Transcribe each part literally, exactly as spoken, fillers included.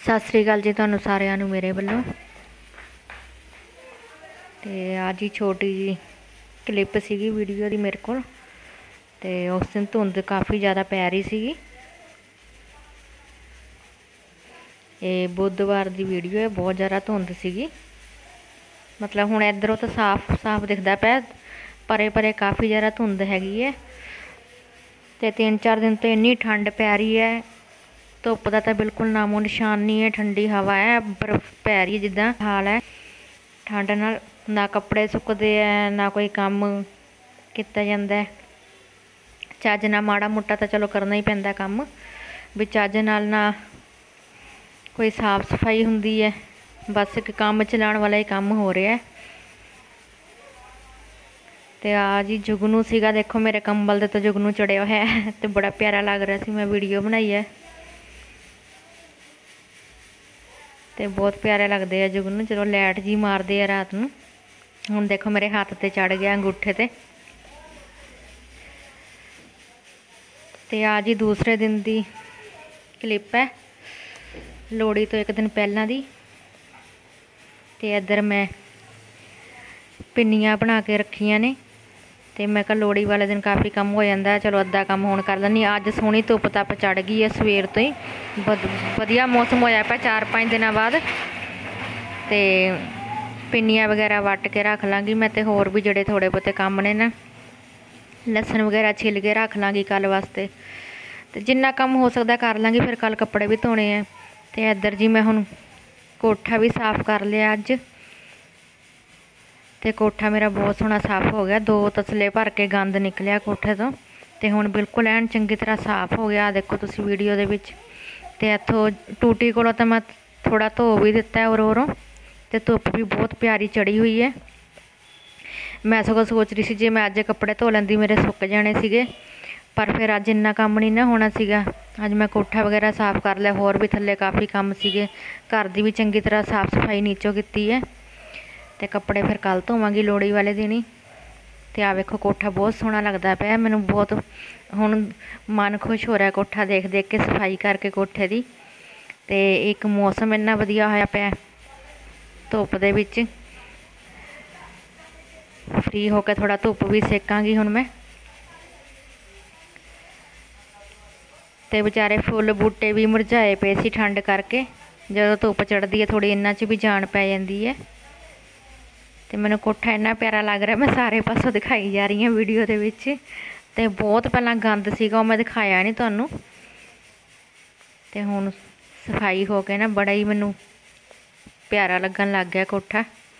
सत श्री अकाल जी तुहानू सारिਆਂ ਨੂੰ मेरे ਵੱਲੋਂ। ਤੇ ਅੱਜ ਹੀ छोटी जी क्लिप सीगी वीडियो दी मेरे को। ते उस दिन धुंध काफ़ी ज़्यादा पै रही सीगी। ये बुधवार की वीडियो है, बहुत ज़्यादा धुंध सीगी। मतलब हुण इधरों तो साफ साफ दिखता पिया, परे परे काफ़ी ज़्यादा धुंध हैगी है। ते तीन चार दिन तो इन्नी ठंड पै रही है, धुप का तो बिल्कुल नामो निशान नहीं है। ठंडी हवा है, बर्फ पै रही है, जिदा हाल है ठंड नाल। ना कपड़े सुकते हैं, ना कोई काम किया जाता है चज ना। माड़ा मोटा तो चलो करना ही पैंदा काम भी चज नाल, ना कोई साफ सफाई होंदी है। बस एक काम चलाने वाला ही काम हो रहा है। तो आज ही जुगनू सीगा, देखो मेरे कंबल दे तो जुगनू चढ़िया है तो बड़ा प्यारा लग रहा सी। मैं वीडियो बनाई है तो बहुत प्यारे लगते हैं जुगनू, चलो लाइट जी मारते हैं रात नूं। हुण देखो मेरे हाथ ते चढ़ गया अंगूठे ते। ते आज ही दूसरे दिन दी क्लिप है, लोहड़ी तो एक दिन पहलां दी। ते इधर मैं पिन्नियां बना के रखियां ने। तो मैं कहा लोहड़ी वाले दिन काफ़ी कम हो जाता है, चलो अद्धा कम होण कर लैनी। अज सोहनी धुप तप चढ़ गई है सवेर तो ही, वधिया मौसम होया पिया चार पाँच दिनों बाद। तो पिन्नियां वगैरह वट के रख लाँगी मैं। तो होर भी जड़े थोड़े बहुते काम ने ना, लसन वगैरह छिल के रख लाँगी कल वास्ते। तो जिन्ना कम हो सकता कर लाँगी, फिर कल कपड़े भी धोने हैं। तो इधर जी मैं हुण कोठा भी साफ़ कर लिया अज। तो कोठा मेरा बहुत सोहना साफ़ हो गया, दो तसले भर के गंद निकलिया कोठे तो। तो हुण बिल्कुल एन चंगी तरह साफ़ हो गया। देखो तुसी वीडियो दे विच। ते इत्थों टूटी कोलों तो मैं थोड़ा धो भी दिता है उरों उरों। तो धुप भी बहुत प्यारी चढ़ी हुई है। मैं सगों सोच रही थी जे मैं अज कपड़े धो लैंदी मेरे सुक जाने सीगे, पर फिर अज इन्ना काम नहीं ना होना सीगा। अज मैं कोठा वगैरह साफ़ कर लिया, होर भी थल्ले काफ़ी काम सीगे। घर की भी चंगी तरह साफ़ सफाई नीचों की है। तो कपड़े फिर कल धोवांगी लोहड़ी वाले दिन ही। तो आ वेखो कोठा बहुत सोहना लगता पाया मैनू, बहुत हुण मन खुश हो रहा कोठा देख देख के, सफाई करके कोठे की। तो एक मौसम इन्ना वधिया होया पिया धुप दे विच। फ्री होकर थोड़ा धुप भी सेकांगी हुण मैं। तो बेचारे फुल बूटे भी मुरझाए पे सी ठंड करके। जदों धुप चढ़ती है थोड़ी इन्हां च भी जान पै जाती है। तो मैनू कोठा इन्ना प्यारा लग रहा, मैं सारे पासों दिखाई जा रही हूँ वीडियो दे विच। ते बहुत पहला गंद सीगा, मैं दिखाया नहीं तुहानू। तो हुण सफाई हो के ना बड़ा ही मैनू प्यारा लगन लग गया कोठा।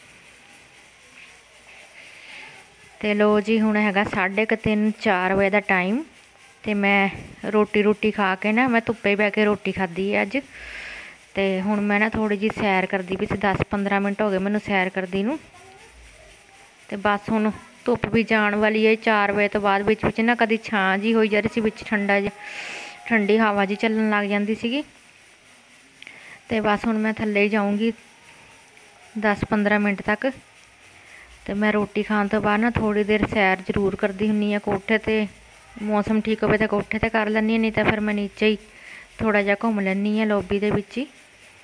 तो लो जी हुण हैगा साढ़े क तीन चार बजे का टाइम। तो मैं रोटी रोटी खा के ना, मैं धुप्पे बह के रोटी खाधी है अज। तो हुण मैं ना थोड़ी जी सैर करदी पई सी, दस पंद्रह मिनट हो गए मैनू सैर करदी नूं। तो बस हुण धुप भी जान वाली है, चार बजे तो बाद विच विच ना कदी छां जी होई जा रही सी, विच ठंडा जी ठंडी हवा जी चलन लग जाती सीगी। तो बस हुण मैं थल्ले ही जाऊँगी दस पंद्रह मिनट तक। तो मैं रोटी खाने तो बाद ना थोड़ी देर सैर जरूर करती हुन्नी है कोठे ते। मौसम ठीक हो तो कोठे ते कर लैनी, नहीं तो फिर मैं नीचे ही थोड़ा जिहा घूम लैनी है लॉबी दे विच ही।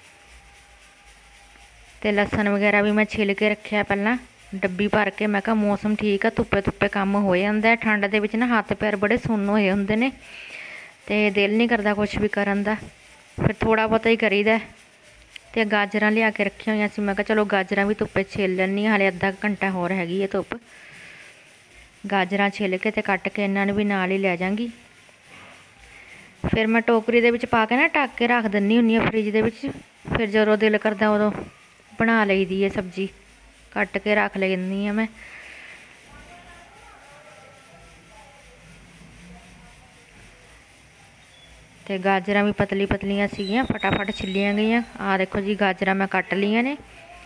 तो लसन वगैरह भी मैं छिल के रखिया पहला डब्बी भर के। मैं कहा मौसम ठीक है, धुप्पे धुप्पे काम हो जाता है। ठंड दे विच ना हत्थ पैर बड़े सुन्न होए हुंदे ने, ते दिल नहीं करता कुछ भी करन दा, फिर थोड़ा बहुता ही करीदा। तो गाजरां लिया के रखिया हुई सी, मैं कहा चलो गाजरां भी धुप्पे छिल लैनी, हाले अद्धा घंटा होर हैगी है धुप। गाजरां छिल के ते कट के इन्हां नूं भी नाल ही लै जांगी। फिर मैं टोकरी दे विच पा के ना ढक के रख दिंदी हुन्नी आं फ्रिज दे विच। फिर जदों दिल करदा उदों बना लई दी है सब्जी, कट के रख लैंदी आं मैं। तो गाजरां भी पतली पतलियां सीगियां, फटाफट छिलियां गईयां। आ देखो जी गाजरां मैं कट लियां ने।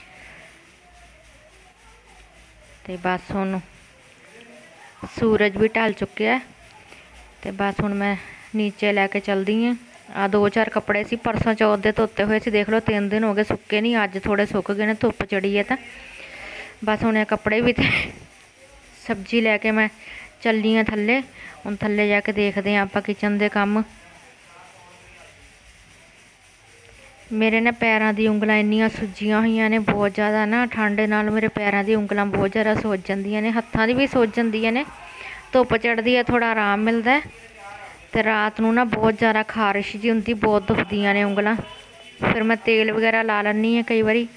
तो बस हुण सूरज भी ढल चुक्या। तो बस हुण मैं नीचे लैके चलदी हाँ। आ दो चार कपड़े सी परसों चौथ दे धोते हुए सी, देख लो तीन दिन हो गए सुक्के नहीं, अज थोड़े सुक गए ने, धुप चढ़ी है। तो बस हुण कपड़े भी सब्जी लैके मैं चली हाँ थल्ले। हुण थल्ले जाके देखते हैं आपां किचन दे काम। ਮੇਰੇ ਨਾ ਪੈਰਾਂ ਦੀ ਉਂਗਲਾਂ ਇੰਨੀਆਂ ਸੁੱਜੀਆਂ ਹੋਈਆਂ ਨੇ ਬਹੁਤ ਜ਼ਿਆਦਾ ਨਾ, ਠੰਡ ਨਾਲ ਮੇਰੇ ਪੈਰਾਂ ਦੀ ਉਂਗਲਾਂ ਬਹੁਤ ਜ਼ਿਆਦਾ ਸੁੱਜ ਜਾਂਦੀਆਂ ਨੇ, ਹੱਥਾਂ ਦੀ ਵੀ ਸੁੱਜ ਜਾਂਦੀਆਂ ਨੇ। ਧੁੱਪ ਚੜ੍ਹਦੀ ਹੈ ਥੋੜ੍ਹਾ ਆਰਾਮ ਮਿਲਦਾ, ਅਤੇ ਰਾਤ ਨੂੰ ਨਾ ਬਹੁਤ ਜ਼ਿਆਦਾ ਖਾਰਿਸ਼ ਜਿਹੀ ਹੁੰਦੀ, ਬਹੁਤ ਦੁਖਦੀਆਂ ਨੇ ਉਂਗਲਾਂ। ਫਿਰ ਮੈਂ ਤੇਲ ਵਗੈਰਾ ਲਾ ਲੈਂਦੀ ਹਾਂ ਕਈ ਵਾਰੀ।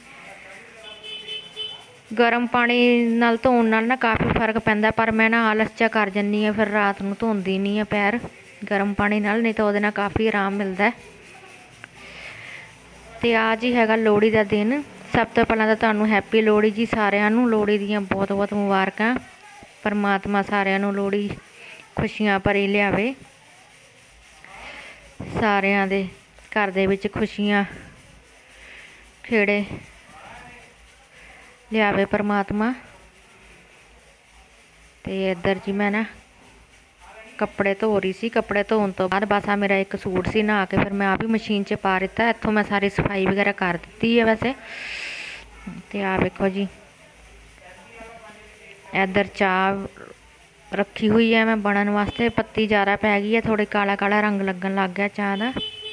ਗਰਮ ਪਾਣੀ ਨਾਲ ਧੋਣ ਨਾਲ ਨਾ ਕਾਫੀ ਫਰਕ ਪੈਂਦਾ, ਪਰ ਮੈਂ ਨਾ ਆਲਸ ਜਿਹਾ ਕਰ ਜਾਂਦੀ ਹਾਂ, ਫਿਰ ਰਾਤ ਨੂੰ ਧੋਂਦੀ ਨਹੀਂ ਹਾਂ ਪੈਰ ਗਰਮ ਪਾਣੀ ਨਾਲ, ਨਹੀਂ ਤਾਂ ਉਹਦੇ ਨਾਲ ਕਾਫੀ ਆਰਾਮ ਮਿਲਦਾ। ਅਤੇ ਆ ਜੀ ਹੈਗਾ ਲੋਹੜੀ ਦਾ ਦਿਨ। ਸਭ ਤੋਂ ਪਹਿਲਾਂ ਤਾਂ ਤੁਹਾਨੂੰ ਹੈਪੀ ਲੋਹੜੀ ਜੀ ਸਾਰਿਆਂ ਨੂੰ, ਲੋਹੜੀ ਦੀਆਂ ਬਹੁਤ ਬਹੁਤ ਮੁਬਾਰਕਾਂ। ਪਰਮਾਤਮਾ ਸਾਰਿਆਂ ਨੂੰ ਲੋਹੜੀ ਖੁਸ਼ੀਆਂ ਭਰੀ ਲਿਆਵੇ, ਸਾਰਿਆਂ ਦੇ ਘਰ ਦੇ ਵਿੱਚ ਖੁਸ਼ੀਆਂ ਖੇੜੇ ਲਿਆਵੇ ਪਰਮਾਤਮਾ। ਅਤੇ ਇੱਧਰ ਜੀ ਮੈਂ ਨਾ ਕੱਪੜੇ ਧੋ ਰਹੀ ਸੀ। ਕੱਪੜੇ ਧੋਣ ਤੋਂ ਬਾਅਦ ਬਸ ਆ ਮੇਰਾ ਇੱਕ ਸੂਟ ਸੀ, ਨਹਾ ਕੇ ਫਿਰ ਮੈਂ ਆ ਵੀ ਮਸ਼ੀਨ 'ਚ ਪਾ ਦਿੱਤਾ। ਇੱਥੋਂ ਮੈਂ ਸਾਰੀ ਸਫਾਈ ਵਗੈਰਾ ਕਰ ਦਿੱਤੀ ਹੈ ਵੈਸੇ। ਅਤੇ ਆ ਵੇਖੋ ਜੀ, ਇੱਧਰ ਚਾਹ ਰੱਖੀ ਹੋਈ ਹੈ ਮੈਂ ਬਣਨ ਵਾਸਤੇ। ਪੱਤੀ ਜ਼ਿਆਦਾ ਪੈ ਗਈ ਹੈ, ਥੋੜ੍ਹੀ ਕਾਲਾ ਕਾਲਾ ਰੰਗ ਲੱਗਣ ਲੱਗ ਗਿਆ ਚਾਹ ਦਾ।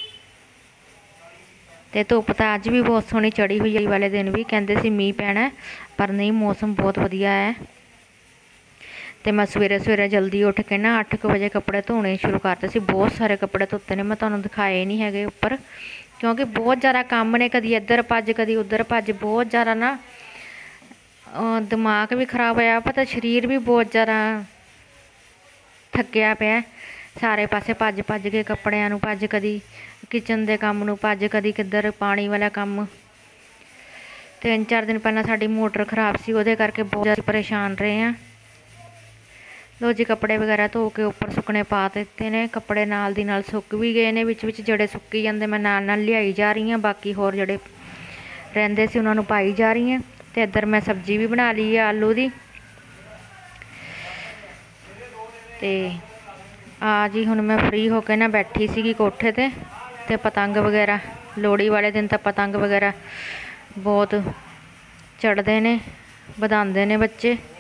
ਅਤੇ ਧੁੱਪ ਤਾਂ ਅੱਜ ਵੀ ਬਹੁਤ ਸੋਹਣੀ ਚੜ੍ਹੀ ਹੋਈ ਹੈ। ਵਾਲੇ ਦਿਨ ਵੀ ਕਹਿੰਦੇ ਸੀ ਮੀਂਹ ਪੈਣਾ, ਪਰ ਨਹੀਂ, ਮੌਸਮ ਬਹੁਤ ਵਧੀਆ ਹੈ। ਅਤੇ ਮੈਂ ਸਵੇਰੇ ਸਵੇਰੇ ਜਲਦੀ ਉੱਠ ਕੇ ਨਾ ਅੱਠ ਕੁ ਵਜੇ ਕੱਪੜੇ ਧੋਣੇ ਸ਼ੁਰੂ ਕਰਤੇ ਸੀ। ਬਹੁਤ ਸਾਰੇ ਕੱਪੜੇ ਧੋਤੇ ਨੇ, ਮੈਂ ਤੁਹਾਨੂੰ ਦਿਖਾਏ ਨਹੀਂ ਹੈਗੇ ਉੱਪਰ, ਕਿਉਂਕਿ ਬਹੁਤ ਜ਼ਿਆਦਾ ਕੰਮ ਨੇ, ਕਦੀ ਇੱਧਰ ਭੱਜ ਕਦੀ ਉੱਧਰ ਭੱਜ, ਬਹੁਤ ਜ਼ਿਆਦਾ ਨਾ ਦਿਮਾਗ ਵੀ ਖਰਾਬ ਹੋਇਆ, ਪਤਾ ਸਰੀਰ ਵੀ ਬਹੁਤ ਜ਼ਿਆਦਾ ਥੱਕਿਆ ਪਿਆ। ਸਾਰੇ ਪਾਸੇ ਭੱਜ ਭੱਜ ਕੇ ਕੱਪੜਿਆਂ ਨੂੰ ਭੱਜ, ਕਦੀ ਕਿਚਨ ਦੇ ਕੰਮ ਨੂੰ ਭੱਜ, ਕਦੀ ਕਿੱਧਰ ਪਾਣੀ ਵਾਲਾ ਕੰਮ। ਤਿੰਨ ਚਾਰ ਦਿਨ ਪਹਿਲਾਂ ਸਾਡੀ ਮੋਟਰ ਖ਼ਰਾਬ ਸੀ, ਉਹਦੇ ਕਰਕੇ ਬਹੁਤ ਜ਼ਿਆਦਾ ਪਰੇਸ਼ਾਨ ਰਹੇ ਹਾਂ। ਲੋ ਜੀ, ਕੱਪੜੇ ਵਗੈਰਾ ਧੋ ਕੇ ਉੱਪਰ ਸੁੱਕਣੇ ਪਾ ਦਿੱਤੇ ਨੇ। ਕੱਪੜੇ ਨਾਲ ਦੀ ਨਾਲ ਸੁੱਕ ਵੀ ਗਏ ਨੇ, ਵਿੱਚ ਵਿੱਚ ਜਿਹੜੇ ਸੁੱਕੀ ਜਾਂਦੇ ਮੈਂ ਨਾਲ ਨਾਲ ਲਿਆਈ ਜਾ ਰਹੀ ਹਾਂ, ਬਾਕੀ ਹੋਰ ਜਿਹੜੇ ਰਹਿੰਦੇ ਸੀ ਉਹਨਾਂ ਨੂੰ ਪਾਈ ਜਾ ਰਹੀ ਹਾਂ। ਅਤੇ ਇੱਧਰ ਮੈਂ ਸਬਜ਼ੀ ਵੀ ਬਣਾ ਲਈ ਹੈ ਆਲੂ ਦੀ। ਅਤੇ ਆ ਜੀ ਹੁਣ ਮੈਂ ਫਰੀ ਹੋ ਕੇ ਨਾ ਬੈਠੀ ਸੀਗੀ ਕੋਠੇ 'ਤੇ, ਅਤੇ ਪਤੰਗ ਵਗੈਰਾ ਲੋਹੜੀ ਵਾਲੇ ਦਿਨ ਤਾਂ ਪਤੰਗ ਵਗੈਰਾ ਬਹੁਤ ਚੜ੍ਹਦੇ ਨੇ, ਵਧਾਉਂਦੇ ਨੇ ਬੱਚੇ।